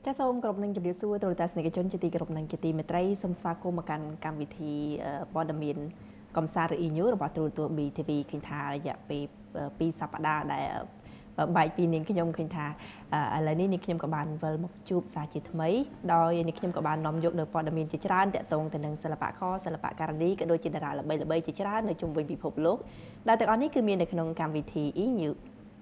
ចាសសូមគោរពនឹងជម្រាបសួរទូរទស្សនិកជនជាទីគោរពនឹងជាទីមេត្រីសូមស្វាគមន៍មកកាន់កម្មវិធីព័ត៌មានកំសាន្តឬ E-News របស់ទូរទស្សន៍ BTV ឃើញថារយៈពេល2សប្តាហ៍ដែលបែកពីនាងខ្ញុំឃើញថាឥឡូវនេះនាងខ្ញុំក៏បានវិលមកជួបសារជាថ្មីដោយនាងខ្ញុំក៏បាននាំយកនៅព័ត៌មានជាច្រើនទាក់ទងទៅនឹងសិល្បករសិល្បករនីក៏ដូចជាតារាល្បីៗជាច្រើននៅជុំវិញពិភពលោកដែលទាំងអស់នេះគឺមាននៅក្នុងកម្មវិធី E-News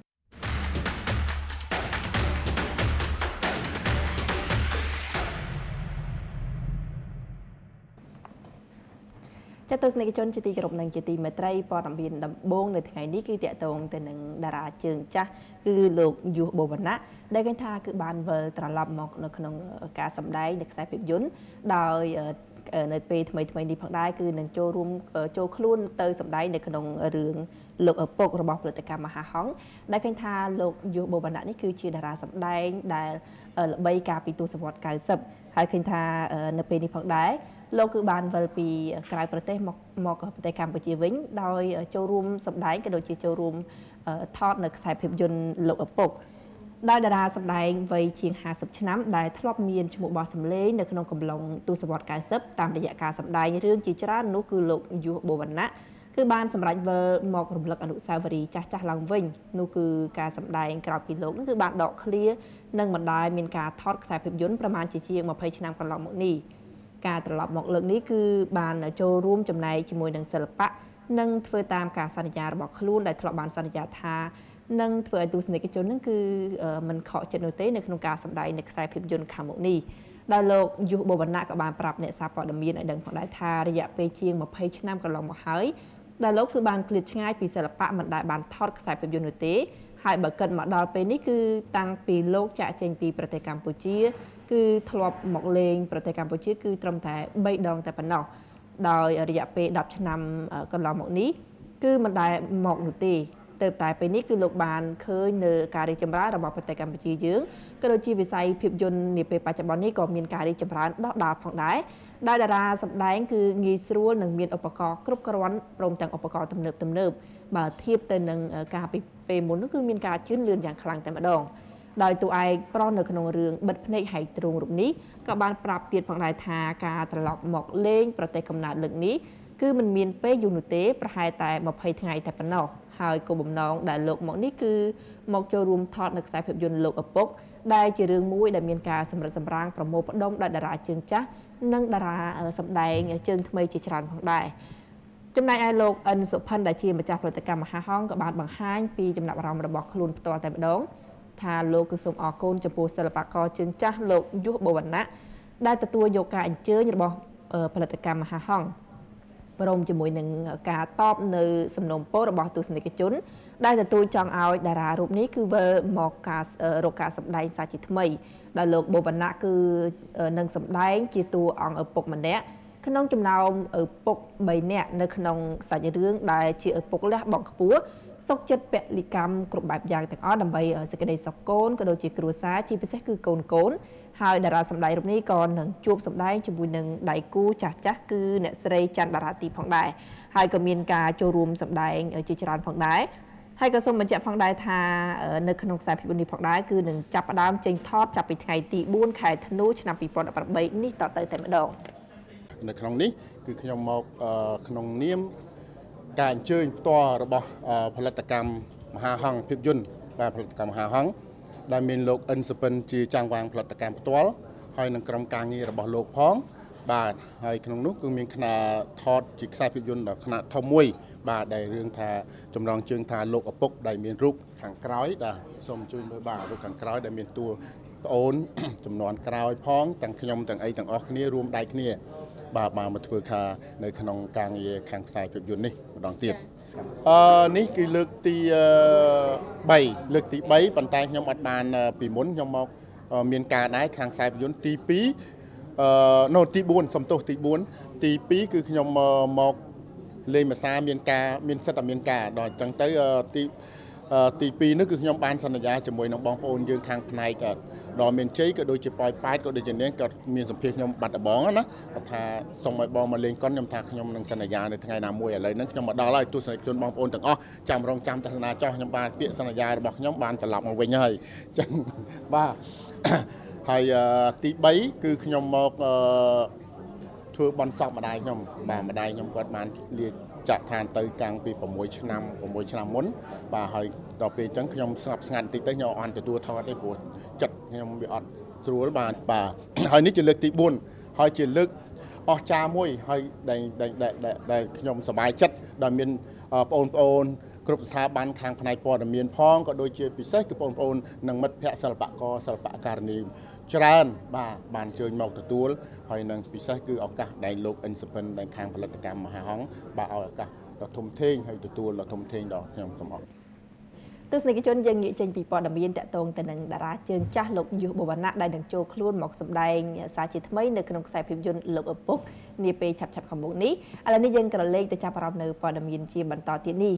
ចាទស្សនិកជនជាទីគោរពនឹងជាទីមេត្រីព័ត៌មានដំបូងនៅថ្ងៃនេះគឺតាក់ទងទៅនឹងតារាជើងចាស់គឺលោកយុះបូវណ្ណៈដែលគេថាគឺបានវិលត្រឡប់មកនៅក្នុងការសម្ដែងនៅខ្សែភាពយន្តដោយនៅពេលថ្មីនេះផងដែរគឺនឹងចូលខ្លួនទៅសម្ដែងនៅក្នុងរឿងលោកឪពុករបស់ផលិតកម្មមហាហង្សដែលគេថាលោកយុះបូវណ្ណៈនេះគឺជាតារាសម្ដែងដែលល្បីកាលពីទសវត្សរ៍90ហើយឃើញថានៅពេលនេះផងដែរលោកគឺបានវិលពីក្រៅប្រទេសមកប្រទេសកម្ពុជាវិញដោយចូលរួមសម្ដែងក៏ដូចជាចូលរួមថតនៅខ្សែភាពយន្តលោកឪពុកដោយតារាសម្ដែងវ័យជាង50ឆ្នាំដែលធ្លាប់មានឈ្មោះបោះសម្លេងនៅក្នុងកំឡុងទសវត្សរ៍90តាមរយៈការសម្ដែងរឿងជាច្រើននោះគឺលោកយុះបូវណ្ណៈគឺបានសម្រេចវិលមករំលឹកអនុស្សាវរីយ៍ចាស់ឡើងវិញនោះគឺការសម្ដែងក្រោយពីលោកនោះគឺបានដកឃ្លានិងមិនដែលមានការថតខ្សែភាពយន្តប្រមាណជាជាង20ឆ្នាំកន្លងមកនេះការត្រឡប់មកលើកនេះគឺបានចូលរួមចំណែកជាមួយនឹងសិល្បៈនិងធ្វើតាមការសន្យារបស់ខ្លួនដែលធ្លាប់បានសន្យាថានឹងធ្វើឲ្យទស្សនិកជននឹងគឺមិនខកចិត្តនោះទេនៅក្នុងការសម្ដែងនៅខ្សែភាពយន្តខាងមុខនេះដែលលោកយុះបូវណ្ណៈក៏បានប្រាប់អ្នកសារព័ត៌មានឲ្យដឹងផងដែរថារយៈពេលជាង20ឆ្នាំកន្លងមកហើយដែលលោកគឺបានឃ្លាតឆ្ងាយពីសិល្បៈមិនដែលបានថតខ្សែភាពយន្តនោះទេហើយបើគិតមកដល់ពេលនេះគឺតាំងពីលោកចាក់ចេញពីប្រទេសកម្ពុជាគឺធ្លាប់មកលេងប្រទេសកម្ពុជាគឺត្រឹមតែ3ដងតែប៉ុណ្ណោះដោយរយៈពេល10ឆ្នាំកន្លងមកនេះគឺមិនដែលមកនោះទេទៅតែពេលនេះគឺលោកបានឃើញនៅការរីកចម្រើនរបស់ប្រទេសកម្ពុជាយើងក៏ដូចជាវិស័យភាពយន្តនាពេលបច្ចុប្បន្ននេះក៏មានការរីកចម្រើនដុះដាលផងដែរដែលតារាសម្ដែងគឺងាយស្រួលនិងមានឧបករណ៍គ្រប់គ្រាន់ព្រមទាំងឧបករណ៍ទំនើបបើធៀបទៅនឹងការពីពេលមុននោះគឺមានការជឿនលឿនយ៉ាងខ្លាំងតែម្ដងដោយតួឯកប្រុសនៅក្នុងរឿងបិទភ្នែកហែកទ្រូងរូបនេះក៏បានប្រាប់ទៀតផងដែរថាការត្រឡប់មកលេងប្រទេសកំណើតលើកនេះគឺមិនមានពេលយូរនោះទេប្រហែលតែ20ថ្ងៃតែប៉ុណ្ណោះហើយគោលបំណងដែលលោកមកនេះគឺមកចូលរួមថតនៅខ្សែភាពយន្តលោកឪពុកដែលជារឿងមួយដែលមានការសម្រិតសម្រាំងប្រមូលផ្ដុំដោយតារាជើងចាស់និងតារាសម្ដែងជើងថ្មីជាច្រើនផងដែរចំណែកឯលោកអិនសុផិនដែលជាម្ចាស់ផលិតកម្មមហាហង្សក៏បានបង្ហាញពីចំណាប់អារម្មណ៍របស់ខ្លួនផ្ទាល់តែម្ដងថាលោកគឺសូមអរគុណចំពោះសិល្បករជើងចាស់លោកយុះបូវណ្ណៈដែលទទួលយកការអញ្ជើញរបស់ផលិតកម្មមហាហង្សព្រមជាមួយនឹងការតបនៅសំណូមពររបស់ទស្សនិកជនដែលទទួលចង់ឲ្យតារារូបនេះគឺវិលមករកការសម្ដែងសាជាថ្មីដែលលោកបូវណ្ណៈគឺនឹងសម្ដែងជាតួអង្គឪពុកម្នាក់ក្នុងចំណោមឪពុក3នាក់នៅក្នុងសាច់រឿងដែលជាឪពុកលះបង់ខ្ពស់សុខចិត្តពលិកម្មគ្រប់បែបយ៉ាងទាំងអស់ដើម្បីសេចក្តីសុខកូនក៏ដូចជាគ្រួសារជាពិសេសគឺកូនហើយតារាសម្ដែងរូបនេះក៏នឹងជួបសម្ដែងជាមួយនឹងដៃគូចាស់គឺអ្នកស្រីច័ន្ទតារាទីផងដែរហើយក៏មានការចូលរួមសម្ដែងជាច្រើនផងដែរហើយក៏សូមបញ្ជាក់ផងដែរថានៅក្នុងខ្សែភាពយន្តនេះផងដែរគឺនឹងចាប់ផ្ដើមចេញថតចាប់ពីថ្ងៃទី4ខែធ្នូឆ្នាំ2018នេះតទៅតែម្ដងនៅក្នុងនេះគឺខ្ញុំមកក្នុងនាមការអញ្ជើញផ្ទាល់របស់ផលិតកម្មមហាហង្សភាពយន្តបាទផលិតកម្មមហាហង្សដែលមានលោកអិនសុពិនជាចាងវាងផលិតកម្មផ្ទាល់ហើយនឹងក្រុមការងាររបស់លោកផងបាទហើយក្នុងនោះគឺមានខ្នាតថតជាខ្សែភាពយន្តដល់ខ្នាតធំមួយបាទដែលរឿងថាចម្លងជើងថាលោកឪពុកដែលមានរូបខាងក្រោយបាទសូមជួយមើលបាទរូបខាងក្រោយដែលមានតួប្អូនចំនួនក្រោយផងទាំងខ្ញុំទាំងអីទាំងអស់គ្នារួមដៃគ្នាបាទមកធ្វើការនៅក្នុងការងារខាងខ្សែភាពយន្តនេះម្ដងទៀតនេះគឺលើកទី3ប៉ុន្តែខ្ញុំអត់បានពីមុនខ្ញុំមកមានការដែរខាងខ្សែភាពយន្តទី2ទី4សំទោសទី4ទី2គឺខ្ញុំមកលេងភាសាមានសិទ្ធិតែមានការដល់អញ្ចឹងទៅទី2នេះគឺខ្ញុំបានសន្យាជាមួយនឹងបងប្អូនយើងខាងផ្នែកដល់មានជ័យក៏ដូចជាប៉ោយប៉ែតក៏ដូចជានាងក៏មានសម្ភារខ្ញុំបាត់ដបងណាគាត់ថាសូមឲ្យបងមកលេងកុនខ្ញុំថាខ្ញុំនឹងសន្យានៅថ្ងៃណាមួយឥឡូវហ្នឹងខ្ញុំមកដល់ហើយទស្សនិកជនបងប្អូនទាំងអស់ចាំរងចាំទស្សនាចោះខ្ញុំបានពាក្យសន្យារបស់ខ្ញុំបានត្រឡប់មកវិញហើយអញ្ចឹងបាទហើយទី3គឺខ្ញុំមកធ្វើបន់សពម្ដាយខ្ញុំបាទម្ដាយខ្ញុំគាត់បានលាចាក់ឋានទៅកាំងពី6ឆ្នាំមុនបាទហើយដល់ពេលអញ្ចឹងខ្ញុំស្ងប់ស្ងាត់បន្តិចទៅខ្ញុំអត់ទទួលថតទេព្រោះចិត្តខ្ញុំវាអត់ស្រួលបាទហើយនេះជាលើកទី4ហើយជាលើកអស្ចារ្យមួយហើយដែលខ្ញុំសប្បាយចិត្តដែលមានបងប្អូនគ្រប់ស្ថាប័នខាងផ្នែកព័ត៌មានផងក៏ដូចជាពិសេសគឺបងប្អូននិងមិត្តភ័ក្តិសិល្បករសិល្បករនីច្រើនបាទបានអញ្ជើញមកទទួលហើយនឹងពិសេសគឺឱកាសដែលលោកអិនសិពិនដែលខាងផលិតកម្មមហាហង្សបាទឲ្យឱកាសដ៏ធំធេងហើយទទួលដ៏ធំធេងដល់ខ្ញុំសូមអរទស្សនិកជនយើងងាកចេញពីព័ត៌មានតាក់ទងទៅនឹងតារាជើងចាស់លោកយុះបវណ្ណៈដែលនឹងចូលខ្លួនមកសម្ដែងសារជាថ្មីនៅក្នុងខ្សែភាពយន្តលោកឪពុកនាពេលឆាប់ៗខាងមុខនេះឥឡូវនេះយើងក៏លេខទៅចាប់អារម្មណ៍នៅព័ត៌មានជាបន្តទៀតនេះ